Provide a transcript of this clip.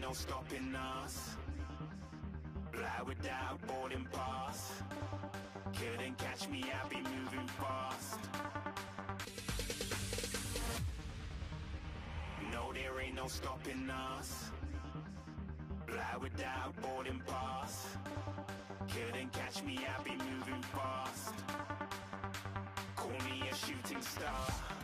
no stopping us. Fly without boarding pass. Couldn't catch me, I'll be moving fast. No, there ain't no stopping us. Fly without boarding pass. Couldn't catch me, I'll be moving fast. Call me a shooting star.